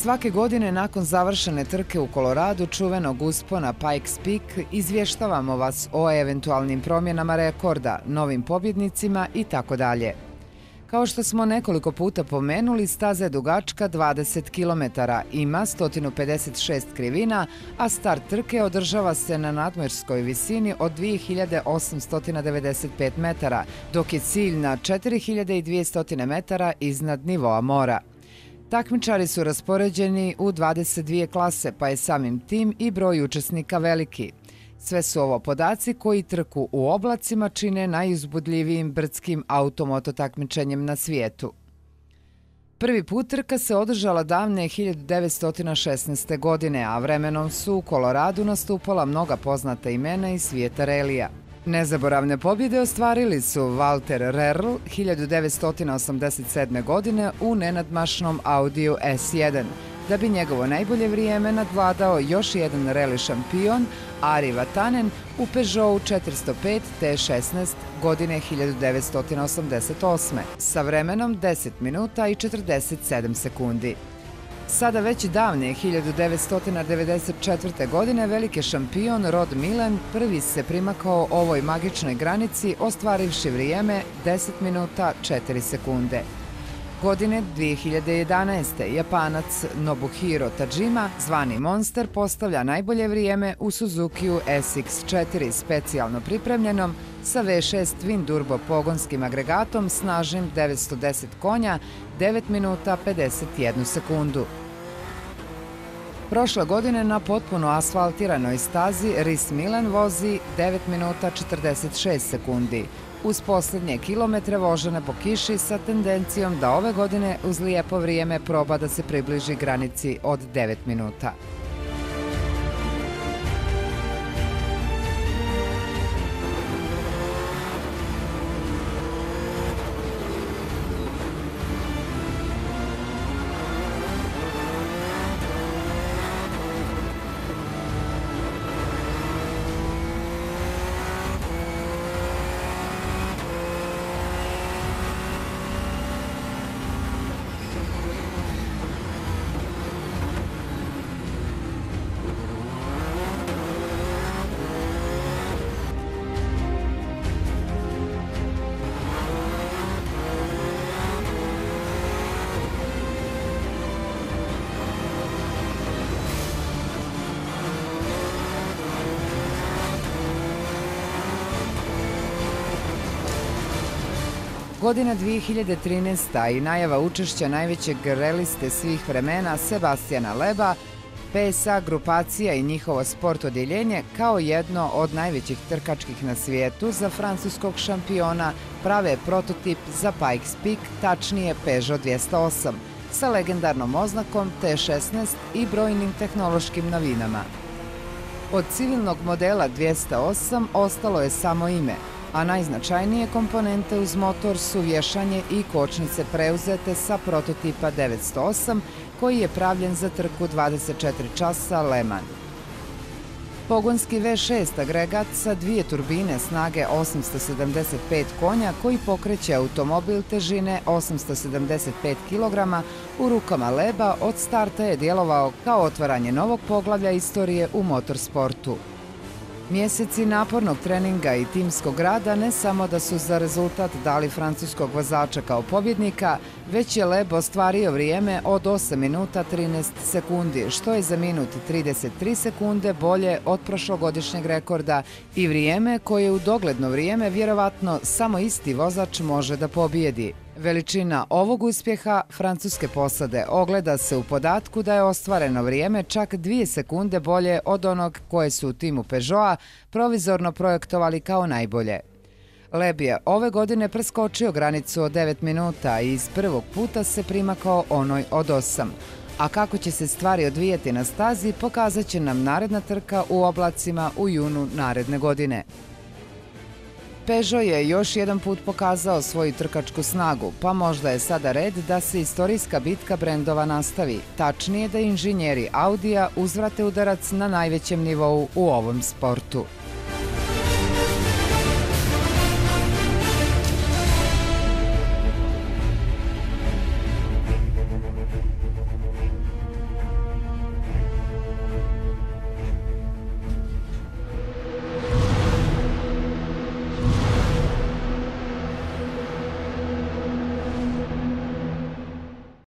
Svake godine nakon završene trke u Koloradu, čuvenog uspona Pikes Peak, izvještavamo vas o eventualnim promjenama rekorda, novim pobjednicima i tako dalje. Kao što smo nekoliko puta pomenuli, staza je dugačka 20 km, ima 156 krivina, a start trke održava se na nadmorskoj visini od 2895 metara, dok je cilj na 4200 metara iznad nivoa mora. Takmičari su raspoređeni u 22 klase, pa je samim tim i broj učesnika veliki. Sve su ovo podaci koji trku u oblacima čine najuzbudljivijim brdskim automoto takmičenjem na svijetu. Prvi put trka se održala davne 1916. godine, a vremenom su u Koloradu nastupala mnoga poznata imena iz svijeta relija. Nezaboravne pobjede ostvarili su Walter Rerl 1987. godine u nenadmašnom Audiju S1, da bi njegovo najbolje vrijeme nadvladao još jedan reli šampion, Ari Vatanen, u Peugeotu 405 T16 godine 1988. sa vremenom 10 minuta i 47 sekundi. Sada već davne 1994. godine veliki šampion Rod Millen prvi se primakao ovoj magičnoj granici ostvarivši vrijeme 10 minuta 4 sekunde. Godine 2011. Japanac Nobuhiro Tajima, zvani Monster, postavlja najbolje vrijeme u Suzukiju SX4 specijalno pripremljenom sa V6 Twin Turbo pogonskim agregatom snažnim 910 konja, 9 minuta 51 sekundu. Prošle godine na potpuno asfaltiranoj stazi Rhys Millen vozi 9 minuta 46 sekundi, uz posljednje kilometre vožene po kiši sa tendencijom da ove godine uz lijepo vrijeme proba da se približi granici od 9 minuta. Godina 2013. i najava učešća najvećeg reliste svih vremena Sebastijana Loeba, PSA grupacija i njihovo sport odjeljenje kao jedno od najvećih trkačkih na svijetu za francuskog šampiona prave prototip za Pikes Peak, tačnije Peugeot 208, sa legendarnom oznakom T16 i brojnim tehnološkim novinama. Od civilnog modela 208 ostalo je samo ime, a najznačajnije komponente uz motor su vješanje i kočnice preuzete sa prototipa 908 koji je pravljen za trku 24 časa Le Mans. Pogonski V6 agregat sa dvije turbine snage 875 konja koji pokreće automobil težine 875 kg u rukama Loeba od starta je djelovao kao otvaranje novog poglavlja istorije u motorsportu. Mjeseci napornog treninga i timskog rada ne samo da su za rezultat dali francuskog vozača kao pobjednika, već je Loeb ostvario vrijeme od 8 minuta 13 sekundi, što je za minut 33 sekunde bolje od prošlogodišnjeg rekorda i vrijeme koje u dogledno vrijeme vjerovatno samo isti vozač može da pobijedi. Veličina ovog uspjeha francuske posade ogleda se u podatku da je ostvareno vrijeme čak 2 sekunde bolje od onog koje su u timu Peugeota provizorno projektovali kao najbolje. Loeb je ove godine preskočio granicu od 9 minuta i iz prvog puta se primakao onoj od 8. A kako će se stvari odvijeti na stazi pokazat će nam naredna trka u oblacima u junu naredne godine. Peugeot je još jedan put pokazao svoju trkačku snagu, pa možda je sada red da se istorijska bitka brendova nastavi, tačnije da inženjeri Audija uzvrate udarac na najvećem nivou u ovom sportu.